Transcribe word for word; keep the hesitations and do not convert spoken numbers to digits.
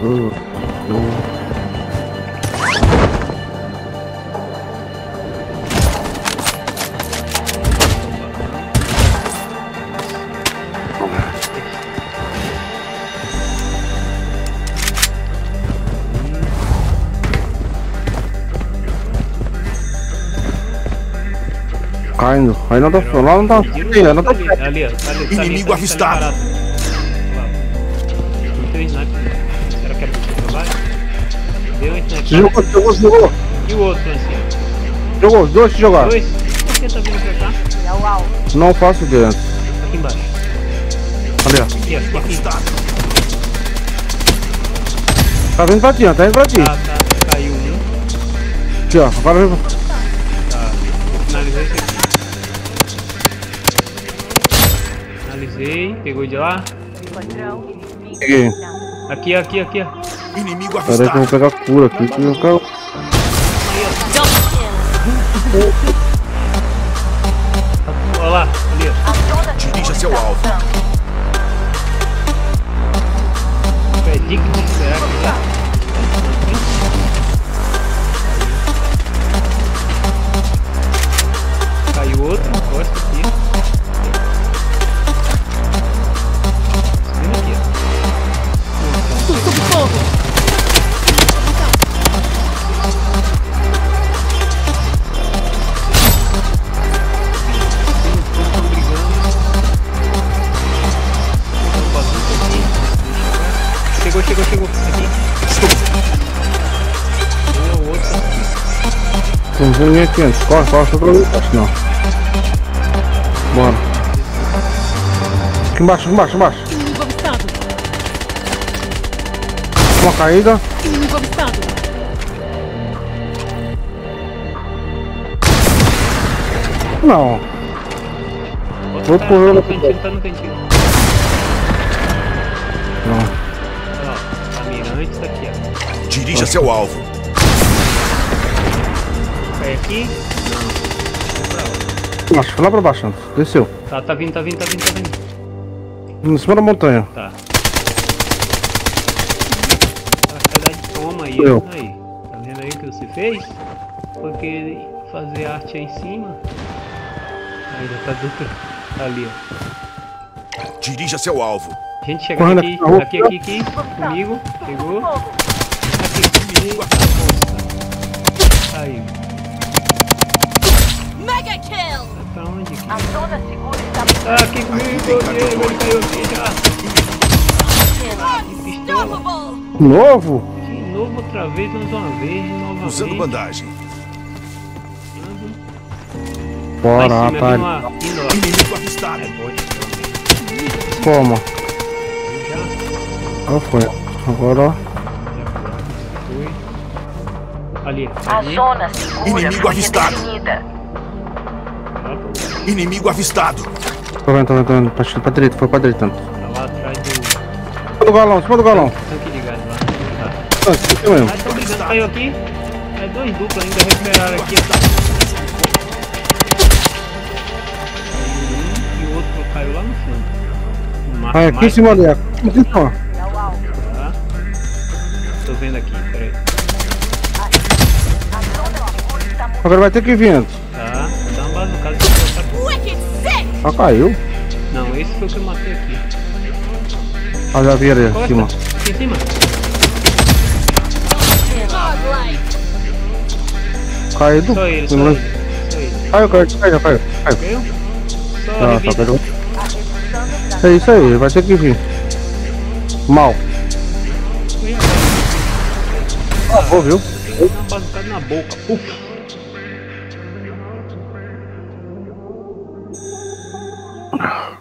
Uh, uh. Caindo, aí não tá, lá não tá, ali, não tá ali, ali, ali, ali, Inimigo avistado. Não tem sniper. Será que era pra você jogar? Deu um sniper. Jogou, jogou, jogou. E o outro assim? Jogou, os dois se jogaram. Dois? Por que tá vindo pra cá? Não faço ideia. Aqui embaixo. Ali, ó. Aqui, ó. Aqui. Tá vindo pra ti, ó, tá vindo pra ti. Tá, tá. Caiu um. Aqui, ó. Agora vem. Tá. Finalizei isso aqui. Finalizei. Pegou de lá. Peguei. Aqui, aqui, aqui, ó. Inimigo Pera aí que eu avistado. vou pegar a cura aqui. Que eu quero... Olha lá, ali, ó. Dirija seu alvo. Predict, será que tá? Caiu outro, encosta aqui. Subindo aqui, ó. Tudo sob fogo! Chegou, chegou, chegou. Aqui. Boa, outro. Não tem ninguém aqui antes. Corre, corre, só pra mim. Acho que não. Bora. Aqui embaixo, aqui embaixo, embaixo. Inimigo avistado! Uma caída. Inimigo avistado! Não. Outro Outro tá, correu tá no na cantinho, tá no cantinho. Não. Ó, tá mirante, tá aqui, ó. Dirija seu alvo. Cai aqui. Acho que foi lá pra baixo antes. Desceu. Tá, tá vindo, tá vindo, tá vindo, tá vindo. Em cima da montanha. Tá. Vai dar de toma aí, Eu. aí. Tá vendo aí o que você fez? Porque fazer arte aí em cima. Aí já tá do outro. Tá ali, ó. Dirija seu alvo. A gente chega Correndo aqui, aqui na rua. aqui, aqui, aqui, comigo. Pegou. Aqui, comigo. Aí. Mega kill! Tá onde aqui? A zona segura está Tá aqui comigo, Diego, ele caiu aqui já. Unstoppable! Novo? De novo, outra vez, mais uma vez, novamente. Usando bandagem. Bora, Lá em cima, rapaz. uma indoor. Inimigo avistado. É bot, Toma. já. Ah, foi. Agora, ó. Foi. Ali, A ali. zona segura Inimigo foi avistado. redefinida. Inimigo avistado. Tô vendo, tô vendo, tô vendo. Pra, pra direita, foi pra direita. Tá lá atrás do Cima do galão, cima do galão. tanque de gás lá. Tá. Ah, aqui mesmo. Ah, estão brigando, caiu aqui. É dois duplos ainda, recuperaram aqui. Um e o outro caiu lá no fundo. No Ah, aqui em cima dele. Aqui em cima. Tá. Tô vendo aqui, peraí. A zona segura está Agora vai ter que vir antes. Tá, vou dar uma bazucada. Wicked sick! Ah, caiu. Não, esse foi o que eu matei aqui. Ah, já vi ali em Costa, cima. aqui em cima. Godlike! Caído. Só ele, só Lembrando- ele. Só ele. Caiu, caiu, caiu, caiu. Caiu. Caiu? Só Ah, só revida. caiu. a redução É isso aí, vai ter que vir. Mal. Ah, vou, viu? Deu uma bazucada na boca. Puf.